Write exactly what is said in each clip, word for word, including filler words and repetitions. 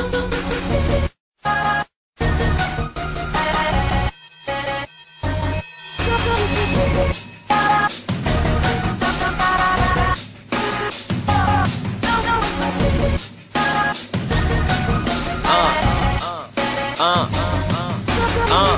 Uh, uh,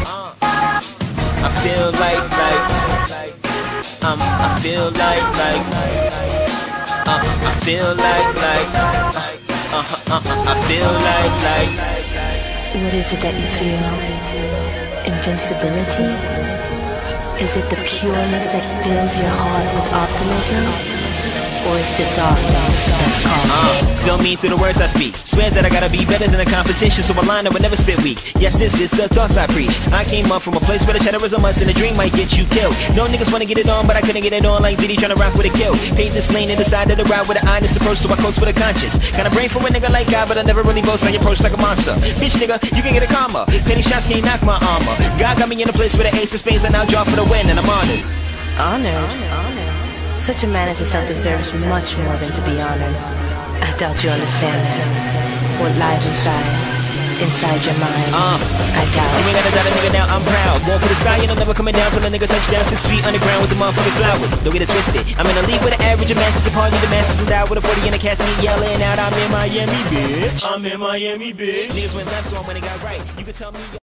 I feel like, like, um, I feel like, like, uh, I feel like, like, uh, uh, uh, I feel like, like. What is it that you feel? Invincibility? Is it the pureness that fills your heart with optimism? Or is the darkness that's calling? Uh, feel me through the words I speak. Swear that I gotta be better than the competition, so my line I would never spit weak. Yes, this is the thoughts I preach. I came up from a place where the cheddar is a must and a dream might get you killed. No niggas wanna get it on, but I couldn't get it on like Diddy tryna rock with a kill. Paid this lane and decided to ride with an honest approach, so I coast with a conscience. Got a brain for a nigga like God, but I never really boast. I approach like a monster. Bitch nigga, you can get a karma. Penny shots can't knock my armor. God got me in a place where the ace of spades I now draw for the win, and I'm honored. Honored? Honored. Such a man as yourself deserves much more than to be honored. I doubt you understand that. What lies inside, inside your mind, uh, I doubt. You ain't gotta doubt a nigga now, I'm proud. Born for the sky and I'm never coming down till a nigga touch down six feet underground with the motherfucking flowers. Don't get it twisted. I'm in a league with an average of masses upon you, the masses and die with a forty in a casket yelling out, I'm in Miami, bitch. I'm in Miami, bitch. Niggas went left, so I went and got right. You can tell me.